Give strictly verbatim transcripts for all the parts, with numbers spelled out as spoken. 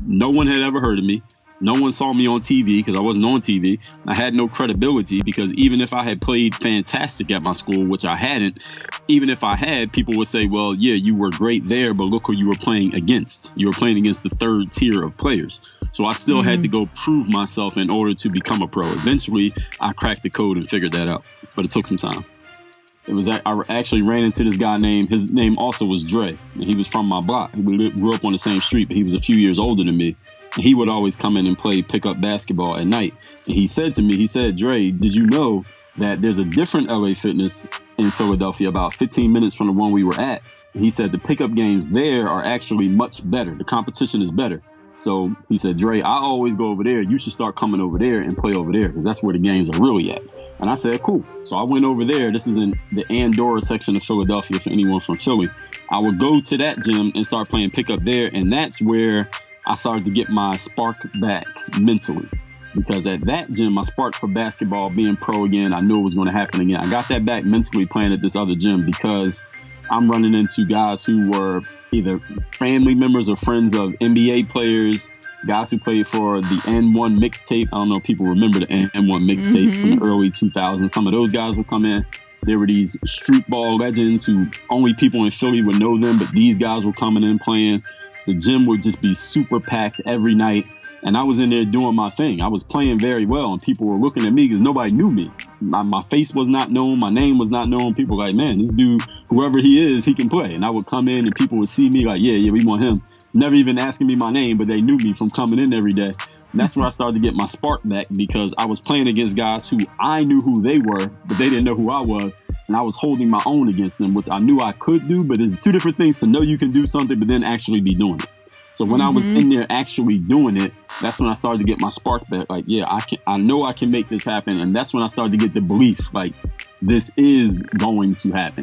No one had ever heard of me. No one saw me on T V because I wasn't on T V. I had no credibility because even if I had played fantastic at my school, which I hadn't, even if I had, people would say, well, yeah, you were great there, but look who you were playing against. You were playing against the third tier of players. So I still mm-hmm. had to go prove myself in order to become a pro. Eventually, I cracked the code and figured that out, but it took some time. It was I actually ran into this guy named, his name also was Dre. And he was from my block. We grew up on the same street, but he was a few years older than me. And he would always come in and play pickup basketball at night. And he said to me, he said, Dre, did you know that there's a different L A Fitness in Philadelphia about fifteen minutes from the one we were at? He said the pickup games there are actually much better. The competition is better. So he said, Dre, I always go over there. You should start coming over there and play over there because that's where the games are really at. And I said, cool. So I went over there. This is in the Andorra section of Philadelphia for anyone from Philly. I would go to that gym and start playing pickup there. And that's where I started to get my spark back mentally. Because at that gym, my spark for basketball, being pro again, I knew it was going to happen again. I got that back mentally playing at this other gym because I'm running into guys who were either family members or friends of N B A players, guys who played for the N one mixtape. I don't know if people remember the N one mixtape mm-hmm. from the early two thousands. Some of those guys would come in. There were these street ball legends who only people in Philly would know them, but these guys were coming in playing. The gym would just be super packed every night. And I was in there doing my thing. I was playing very well, and people were looking at me because nobody knew me. My, my face was not known. My name was not known. People were like, man, this dude, whoever he is, he can play. And I would come in, and people would see me like, yeah, yeah, we want him. Never even asking me my name, but they knew me from coming in every day. And that's where I started to get my spark back because I was playing against guys who I knew who they were, but they didn't know who I was. And I was holding my own against them, which I knew I could do. But it's two different things to know you can do something, but then actually be doing it. So when mm-hmm. I was in there actually doing it, that's when I started to get my spark back. Like, yeah, I can, I know I can make this happen. And that's when I started to get the belief, like, this is going to happen.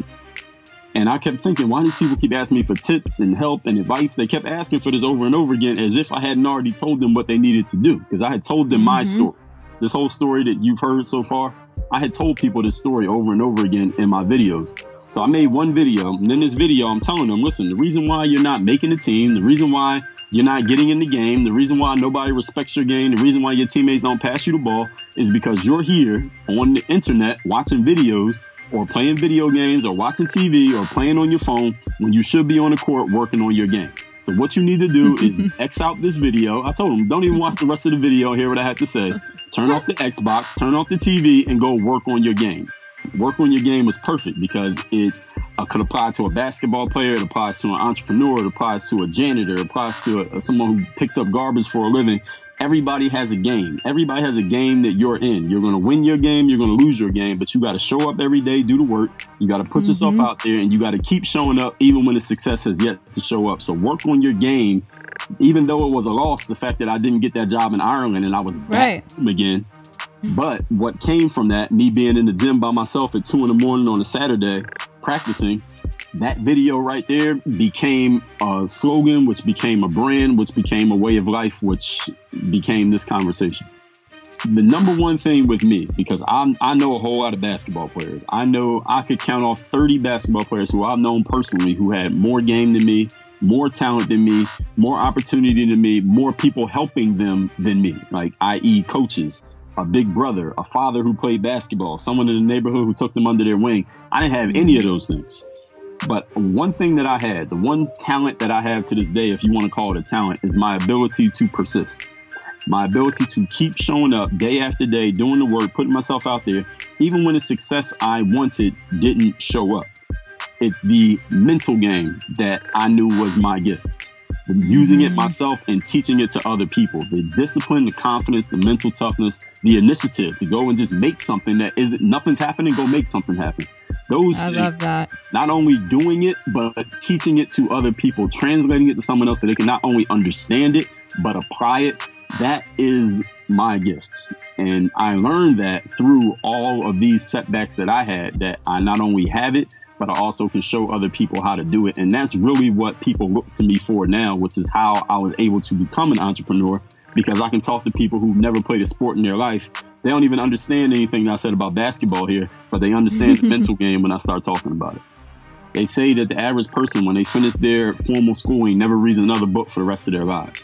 And I kept thinking, why do these people keep asking me for tips and help and advice? They kept asking for this over and over again as if I hadn't already told them what they needed to do. Because I had told them mm-hmm. my story. This whole story that you've heard so far, I had told people this story over and over again in my videos. So I made one video, and in this video, I'm telling them, listen, the reason why you're not making the team, the reason why you're not getting in the game, the reason why nobody respects your game, the reason why your teammates don't pass you the ball is because you're here on the internet watching videos or playing video games or watching T V or playing on your phone when you should be on the court working on your game. So what you need to do is X out this video. I told them, don't even watch the rest of the video, hear what I had to say. Turn off the Xbox, turn off the T V, and go work on your game. Work on your game was perfect because it uh, could apply to a basketball player, it applies to an entrepreneur, it applies to a janitor, it applies to a, someone who picks up garbage for a living. Everybody has a game. Everybody has a game that you're in. You're going to win your game, you're going to lose your game, but you got to show up every day, do the work. You got to put mm-hmm. yourself out there, and you got to keep showing up even when the success has yet to show up. So work on your game, even though it was a loss, the fact that I didn't get that job in Ireland and I was back right. again. But what came from that, me being in the gym by myself at two in the morning on a Saturday practicing, that video right there became a slogan, which became a brand, which became a way of life, which became this conversation. The number one thing with me, because I'm, I know a whole lot of basketball players. I know I could count off thirty basketball players who I've known personally who had more game than me, more talent than me, more opportunity than me, more people helping them than me, like that is coaches, a big brother, a father who played basketball, someone in the neighborhood who took them under their wing. I didn't have any of those things. But one thing that I had, the one talent that I have to this day, if you want to call it a talent, is my ability to persist. My ability to keep showing up day after day, doing the work, putting myself out there, even when the success I wanted didn't show up. It's the mental game that I knew was my gift. Using it myself and teaching it to other people. The discipline, the confidence, the mental toughness, the initiative to go and just make something that isn't, nothing's happening, go make something happen. Those I things, love that. Not only doing it, but teaching it to other people, translating it to someone else so they can not only understand it, but apply it. That is my gift. And I learned that through all of these setbacks that I had, that I not only have it, but I also can show other people how to do it. And that's really what people look to me for now, which is how I was able to become an entrepreneur, because I can talk to people who've never played a sport in their life. They don't even understand anything that I said about basketball here, but they understand the mental game when I start talking about it. They say that the average person, when they finish their formal schooling, never reads another book for the rest of their lives.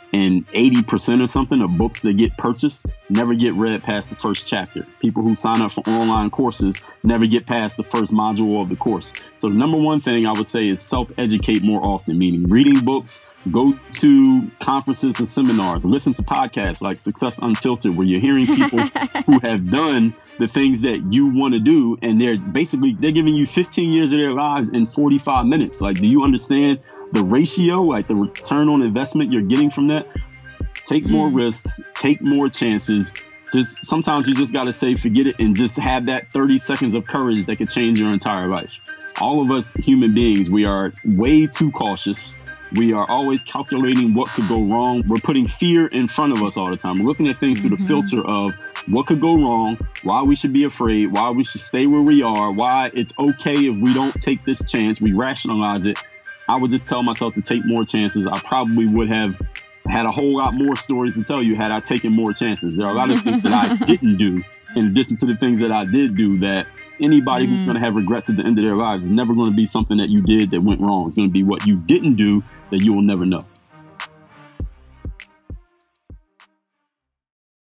And eighty percent or something of books that get purchased never get read past the first chapter. People who sign up for online courses never get past the first module of the course. So the number one thing I would say is self-educate more often, meaning reading books, go to conferences and seminars, listen to podcasts like Success Unfiltered, where you're hearing people who have done the things that you want to do, and they're basically they're giving you fifteen years of their lives in forty-five minutes. Like, do you understand the ratio, like the return on investment you're getting from that? Take mm. more risks, take more chances. Just sometimes you just got to say forget it and just have that thirty seconds of courage that could change your entire life. All of us human beings, we are way too cautious. We are always calculating what could go wrong. We're putting fear in front of us all the time. We're looking at things mm-hmm. through the filter of what could go wrong, why we should be afraid, why we should stay where we are, why it's okay if we don't take this chance. We rationalize it. I would just tell myself to take more chances. I probably would have had a whole lot more stories to tell you had I taken more chances. There are a lot of things that I didn't do in addition to the things that I did do that anybody mm. who's going to have regrets at the end of their lives is never going to be something that you did that went wrong. It's going to be what you didn't do that you will never know.